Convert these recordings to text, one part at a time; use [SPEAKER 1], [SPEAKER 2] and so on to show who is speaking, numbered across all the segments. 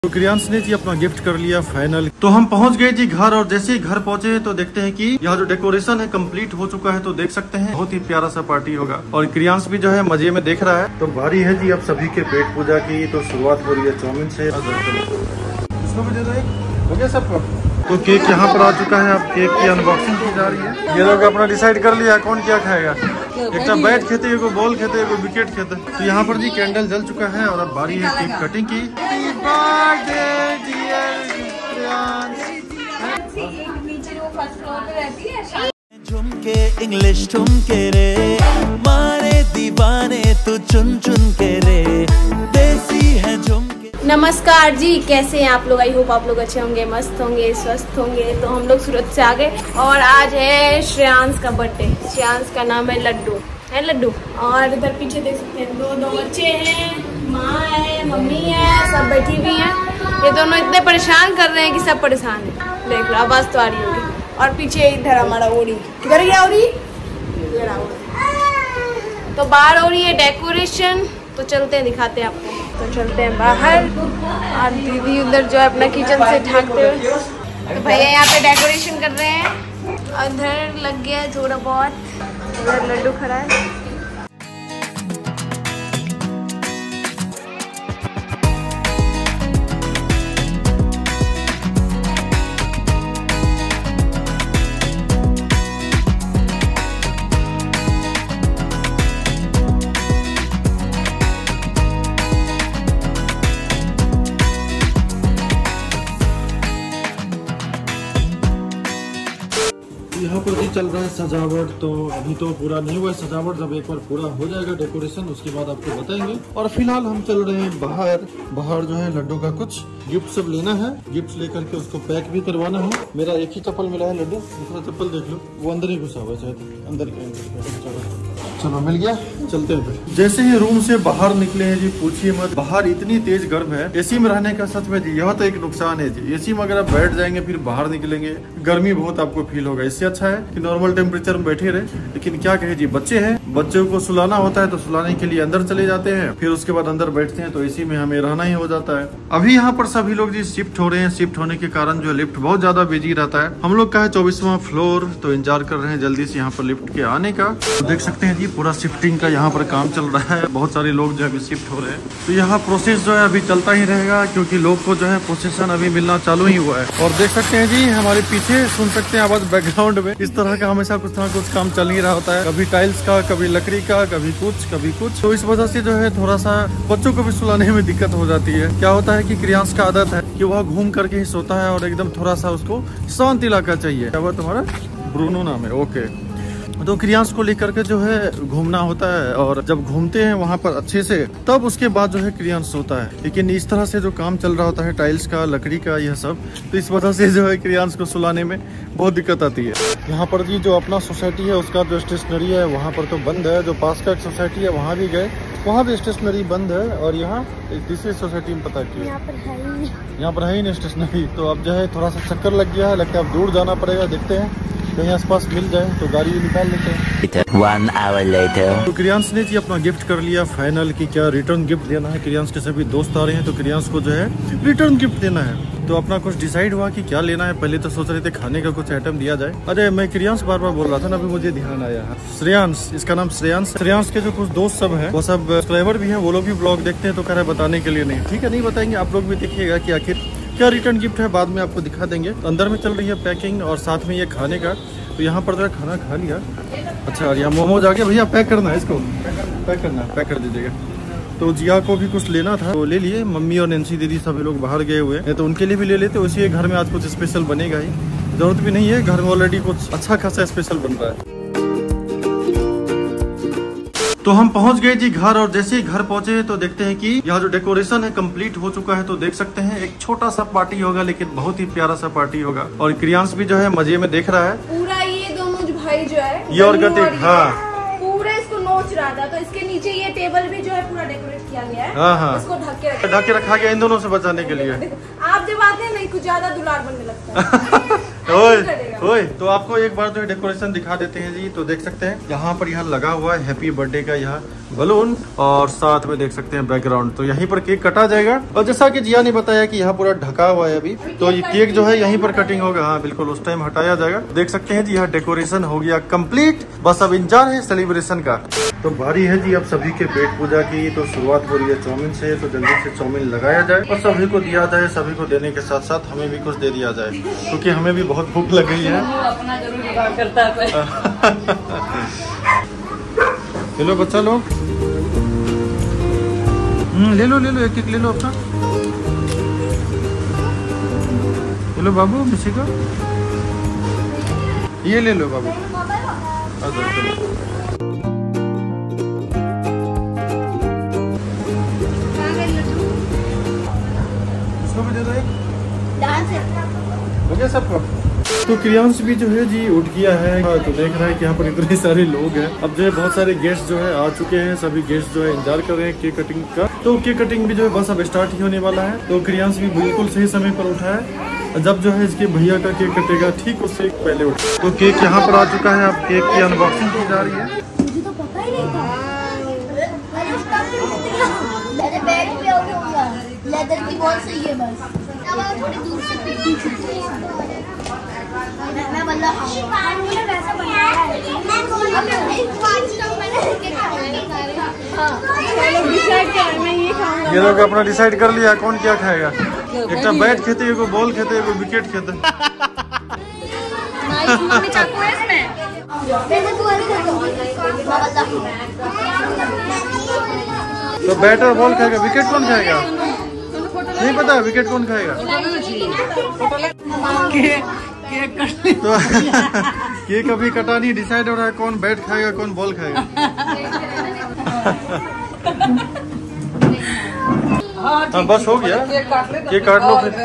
[SPEAKER 1] तो क्रियांश ने जी अपना गिफ्ट कर लिया फाइनल। तो हम पहुंच गए जी घर, और जैसे ही घर पहुंचे तो देखते हैं कि यहाँ जो डेकोरेशन है कंप्लीट हो चुका है। तो देख सकते हैं बहुत ही प्यारा सा पार्टी होगा, और क्रियांश भी जो है मजे में देख रहा है। तो बारी है जी अब सभी के पेट पूजा की। तो शुरुआत हो रही है चाउमीन से। इसको भी दे दो, हो गया सबको। तो केक यहाँ पर आ चुका है, अब केक की अनबॉक्सिंग की जा रही है। ये लोग अपना डिसाइड कर लिया कौन क्या खाएगा। एक तो बैट खेते, एक बॉल खेते, एक विकेट खेते। तो यहाँ पर जी कैंडल जल चुका है, और अब बारी है केक कटिंग की।
[SPEAKER 2] झुमके इंग्लिश ठुमके रे, मारे दीवाने तू चुन चुन के रे, देसी है झुमके।
[SPEAKER 3] नमस्कार जी, कैसे हैं आप लोग? आई होप आप लोग अच्छे होंगे, मस्त होंगे, स्वस्थ होंगे। तो हम लोग सूरत से आ गए, और आज है श्रेयांश का बर्थडे। श्रेयांश का नाम है लड्डू, है लड्डू। और इधर पीछे देख सकते हैं दो बच्चे हैं, माँ है, मम्मी है, सब बैठी हुई हैं। ये दोनों इतने परेशान कर रहे हैं कि सब परेशान है। देख लो, आवाज तो आ रही होगी। और पीछे इधर हमारा ओरी, किधर गया ओरी? तो बाहर हो रही है डेकोरेशन। तो चलते हैं, दिखाते हैं आपको। तो चलते हैं बाहर, और दीदी उधर जो है अपना किचन से ढाकते हुए। तो भैया यहाँ पे डेकोरेशन कर रहे हैं। उधर लग गया है थोड़ा बहुत, उधर लड्डू खड़ा है।
[SPEAKER 1] यहाँ पर भी चल रहा है सजावट। तो अभी तो पूरा नहीं हुआ है सजावट, जब एक बार पूरा हो जाएगा डेकोरेशन उसके बाद आपको बताएंगे। और फिलहाल हम चल रहे हैं बाहर जो है लड्डू का कुछ गिफ्ट सब लेना है। गिफ्ट लेकर के उसको पैक भी करवाना है। मेरा एक ही चप्पल मिला है लड्डू, दूसरा चप्पल देख लो, वो अंदर ही घुसा हुआ है, अंदर के अंदर। चलो मिल गया, चलते हैं फिर। जैसे ही रूम से बाहर निकले हैं जी, पूछिए मत, बाहर इतनी तेज गर्म है। एसी में रहने का सच में जी यह तो एक नुकसान है जी। एसी में अगर आप बैठ जाएंगे फिर बाहर निकलेंगे, गर्मी बहुत आपको फील होगा। इससे अच्छा है कि नॉर्मल टेम्परेचर में बैठे रहे। लेकिन क्या कहे जी, बच्चे हैं, बच्चों को सुलाना होता है, तो सुलाने के लिए अंदर चले जाते हैं, फिर उसके बाद अंदर बैठते हैं। तो एसी में हमें रहना ही हो जाता है। अभी यहाँ पर सभी लोग जी शिफ्ट हो रहे हैं। शिफ्ट होने के कारण जो लिफ्ट बहुत ज्यादा बिजी रहता है। हम लोग का है 24वां फ्लोर, तो इंतजार कर रहे हैं जल्दी से यहाँ पर लिफ्ट के आने का। तो देख सकते हैं जी पूरा शिफ्टिंग का यहाँ पर काम चल रहा है। बहुत सारे लोग जो है अभी शिफ्ट हो रहे हैं। तो यहाँ प्रोसेस जो है अभी चलता ही रहेगा, क्योंकि लोग को जो है पोजीशन अभी मिलना चालू ही हुआ है। और देख सकते हैं जी हमारे पीछे सुन सकते हैं आवाज बैकग्राउंड में। इस तरह का हमेशा कुछ ना कुछ काम चल ही रहा होता है, कभी टाइल्स का, कभी लकड़ी का, कभी कुछ। तो इस वजह से जो है थोड़ा सा बच्चों को भी सुलाने में दिक्कत हो जाती है। क्या होता है कि क्रियांश का आदत है कि वह घूम करके ही सोता है, और एकदम थोड़ा सा उसको शांत इलाका चाहिए। क्या हुआ तुम्हारा? ब्रूनो नाम है, ओके। तो क्रियांश को लेकर के जो है घूमना होता है, और जब घूमते हैं वहाँ पर अच्छे से, तब उसके बाद जो है क्रियांश सोता है। लेकिन इस तरह से जो काम चल रहा होता है टाइल्स का, लकड़ी का, यह सब, तो इस वजह से जो है क्रियांश को सुलाने में बहुत दिक्कत आती है। यहाँ पर जी जो अपना सोसाइटी है उसका जो स्टेशनरी है वहाँ पर तो बंद है। जो पास का एक सोसाइटी है वहाँ भी गए, वहाँ भी स्टेशनरी बंद है। और यहाँ तीसरी सोसाइटी में पता किया, यहाँ पर है ही नहीं स्टेशनरी। तो अब जो है थोड़ा सा चक्कर लग गया है, लगता है अब दूर जाना पड़ेगा। देखते हैं कहीं आसपास मिल जाए तो गाड़ी निकाल लेते हैं।
[SPEAKER 2] 1 hour later।
[SPEAKER 1] तो क्रियांश ने जी अपना गिफ्ट कर लिया फाइनल कि क्या रिटर्न गिफ्ट देना है। क्रियांश के सभी दोस्त आ रहे हैं, तो क्रियांश को जो है रिटर्न गिफ्ट देना है। तो अपना कुछ डिसाइड हुआ कि क्या लेना है। पहले तो सोच रहे थे खाने का कुछ आइटम दिया जाए। अरे मैं क्रियांश बार बोल रहा था ना, अभी मुझे ध्यान आया। श्रेयांश, इसका नाम श्रेयांश। श्रेयांश के जो कुछ दोस्त सब है वो सब सब्सक्राइबर भी है, वो लोग भी ब्लॉग देखते हैं। तो कह रहे बताने के लिए नहीं, ठीक है नहीं बताएंगे। आप लोग भी देखिएगा कि आखिर क्या रिटर्न गिफ्ट है, बाद में आपको दिखा देंगे। अंदर में चल रही है पैकिंग, और साथ में ये खाने का। तो यहाँ पर जो खाना खा लिया। अच्छा, और यहाँ मोमोज आ गया। भैया पैक करना है, इसको पैक करना है, पैक कर दीजिएगा। तो जिया को भी कुछ लेना था, तो ले लिए। मम्मी और नैन्सी दीदी सभी लोग बाहर गए हुए हैं, तो उनके लिए भी ले लेते। उसी घर में आज कुछ स्पेशल बनेगा ही, जरूरत भी नहीं है, घर में ऑलरेडी कुछ अच्छा खासा स्पेशल बन रहा है। तो हम पहुंच गए जी घर, और जैसे ही घर पहुंचे तो देखते हैं कि यहाँ जो डेकोरेशन है कंप्लीट हो चुका है। तो देख सकते हैं एक छोटा सा पार्टी होगा, लेकिन बहुत ही प्यारा सा पार्टी होगा। और क्रियांश भी जो है मजे में देख रहा है।
[SPEAKER 3] पूरा ये दोनों भाई जो है
[SPEAKER 1] ये और गति, हाँ,
[SPEAKER 3] पूरा इसको नोच रहा था। तो इसके नीचे ये टेबल भी जो है पूरा डेकोरेट किया गया है।
[SPEAKER 1] हाँ हाँ,
[SPEAKER 3] इसको ढक
[SPEAKER 1] के रखा गया इन दोनों से बचाने के लिए।
[SPEAKER 3] आप जब आते हैं नहीं कुछ ज्यादा दुलार बनने लगता है।
[SPEAKER 1] ओए तो आपको एक बार जो डेकोरेशन दिखा देते हैं जी। तो देख सकते हैं यहाँ पर यह लगा हुआ है हैप्पी बर्थडे का यह बलून, और साथ में देख सकते हैं बैकग्राउंड। तो यहीं पर केक कटा जाएगा, और जैसा कि जिया ने बताया कि यहाँ पूरा ढका हुआ है अभी, तो ये केक जो है यहीं पर कटिंग होगा। हाँ बिल्कुल, उस टाइम हटाया जाएगा। देख सकते हैं जी यह डेकोरेशन हो गया कंप्लीट, बस अब इंतजार है सेलिब्रेशन का। तो बारी है जी अब सभी के पेट पूजा की। तो शुरुआत हो रही है चाउमीन से, तो जल्दी से चाउमीन लगाया जाए और सभी को दिया जाए। सभी को देने के साथ साथ हमें भी कुछ दे दिया जाए, क्योंकि हमें भी बहुत भूख लग गई है।
[SPEAKER 4] अपना जरूर जुगाड़ करता है।
[SPEAKER 1] चलो बच्चा लोग, ले लो एक एक ले लो अपना। ले लो बाबू, मिसी का ये ले लो बाबू। इसको भी दे दो एक। हो गया सबको। तो क्रियांश भी जो है जी उठ गया है, तो देख रहा है कि यहाँ पर इतने सारे लोग हैं। अब जो है बहुत सारे गेस्ट जो है आ चुके हैं। सभी गेस्ट जो है इंतजार कर रहे हैं केक कटिंग का। तो केक कटिंग भी जो है बस अब स्टार्ट ही होने वाला है। तो क्रियांश भी बिल्कुल सही समय पर उठा है। जब जो है इसके भैया का केक कटेगा ठीक उससे पहले उठा। तो केक यहाँ पर आ चुका है, अब केक की अनबॉक्सिंग की जा रही है।
[SPEAKER 5] मुझे तो पता ही नहीं था। मेरे बैग पे होगा लेदर की बॉल सही है बस। अब थोड़ी दूर से मैं बल्ला खाऊंगा। वैसा बनाया है।
[SPEAKER 1] ये लोग अपना डिसाइड कर लिया कौन क्या खाएगा। एक तो बैट खेते, एक बॉल खेते, एक विकेट खेते। तो बैट और बॉल खाएगा, विकेट कौन खाएगा नहीं पता। विकेट कौन खाएगा? तो केक अभी कटा नहीं, डिसाइड हो रहा है कौन बैट खाएगा कौन बॉल खाएगा। हाँ बस हो गया, केक काट लो फिर।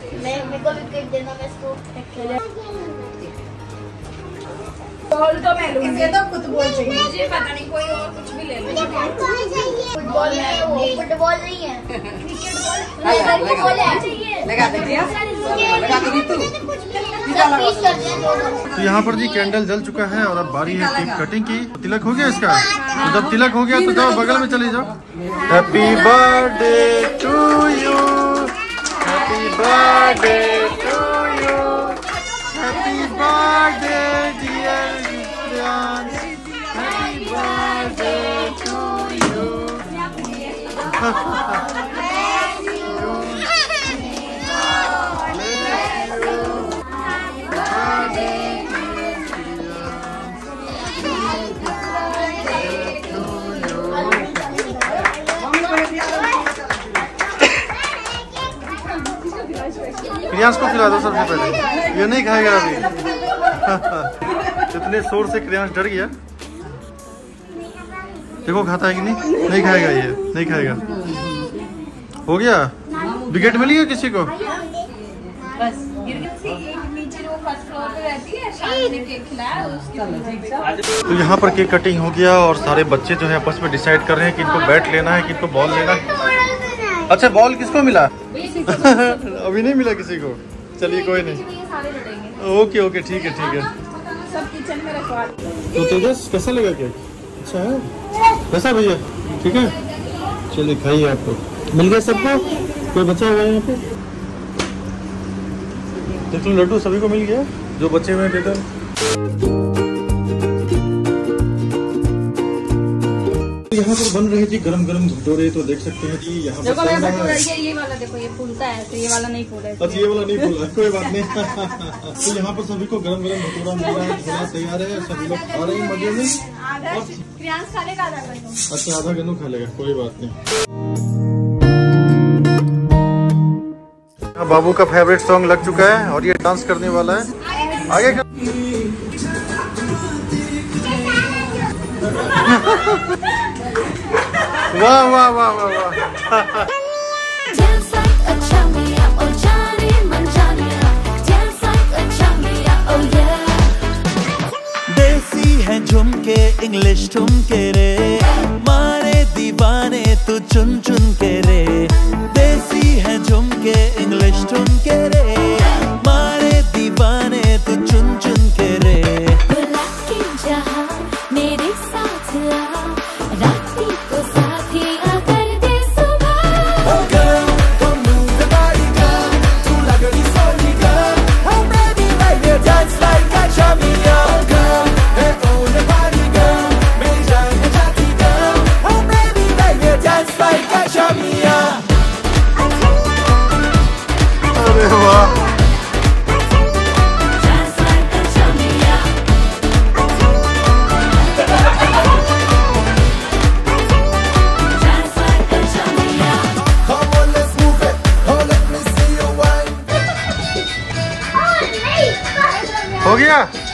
[SPEAKER 3] तो मैं लूंगी। तो फुटबॉल चाहिए, मुझे पता नहीं कोई और कुछ भी ले लो।
[SPEAKER 5] फुटबॉल नहीं है, क्रिकेट बॉल चाहिए।
[SPEAKER 4] लगा दे
[SPEAKER 1] तो यहाँ पर जी कैंडल जल चुका है और अब बारी है केक कटिंग की। तिलक हो गया इसका। तो जब तिलक हो गया तो जाओ बगल में चले जाओ। Happy birthday to you, happy birthday to you, happy birthday dear friends, happy birthday to you. Kriyansh को खिला दो सबसे पहले, ये नहीं खाएगा अभी। इतने शोर से क्रियांश डर गया। देखो खाता है कि नहीं खाएगा, ये नहीं खाएगा। हो गया, विकेट मिली है किसी को?
[SPEAKER 3] बस नीचे जो फर्स्ट फ्लोर पे रहती है, शाम ने केक खिलाया उसके।
[SPEAKER 1] तो यहाँ पर केक कटिंग हो गया और सारे बच्चे जो है आपस में डिसाइड कर रहे हैं कि इनको बैट लेना है कि इनको बॉल लेना है। अच्छा बॉल किसको मिला? अभी नहीं मिला किसी को। चलिए कोई नहीं, ओके ओके ठीक है ठीक है।
[SPEAKER 3] सब किचन में रखवा।
[SPEAKER 1] तो तेजस कैसा लगा केक? अच्छा है, कैसा भैया? ठीक है, चलिए खाइए। आपको मिल गया सबको? कोई बचा हुआ है यहाँ पे? देख लो लड्डू सभी को मिल गया जो बचे हुए हैं टेटर। यहाँ पर बन रहे थी गरम गरम भटूरे। तो देख सकते हैं जी यहाँ
[SPEAKER 3] देखो
[SPEAKER 1] पर
[SPEAKER 3] मैं भटूरा, ये वाला देखो ये फूलता है, तो ये वाला नहीं फूला है।
[SPEAKER 1] अच्छा ये वाला नहीं फूला, कोई बात नहीं। तो यहाँ पर सभी को गरम गरम भटूरा मिल रहा है, खाना तैयार है, सभी लोग खा रहे हैं मजे में।
[SPEAKER 3] क्रियांश खा लेगा आधा गन्नू।
[SPEAKER 1] अच्छा आधा गन्नू खा लेगा, कोई बात नहीं। बाबू का फेवरेट सॉन्ग लग चुका है और ये डांस करने वाला है। आगे कर। वाह वाह वाह वाह वाह।
[SPEAKER 2] देसी है झुमके इंग्लिश ठुमके रे, मारे दीवाने तू तू चुन चुन के रे, देसी है झुमके इंग्लिश ठुमके रे, मारे दीवाने तू चुन चुन के रे।
[SPEAKER 6] बुला के जहाँ मेरे साथ आ, राती को साथी अगर दे सुबह।
[SPEAKER 2] Oh girl, come move the body girl, तू लग रही Soni girl, oh baby baby dance like a champion girl, hey oh the body girl, मेरी जान है जाती girl, oh baby baby dance like a champion।
[SPEAKER 1] अरे वाह,
[SPEAKER 6] Dance like a champion. Dance like a champion.
[SPEAKER 2] Come on let's move it, oh let me see you wine।
[SPEAKER 1] हो गया।